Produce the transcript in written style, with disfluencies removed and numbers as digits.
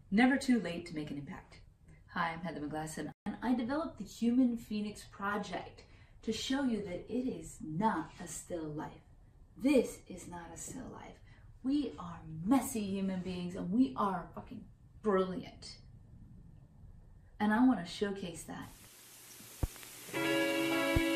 Never too late to make an impact. Hi, I'm Heather Meglasson, and I developed the Human Phoenix Project to show you that it is not a still life. This is not a still life. We are messy human beings, and we are fucking brilliant. And I want to showcase that.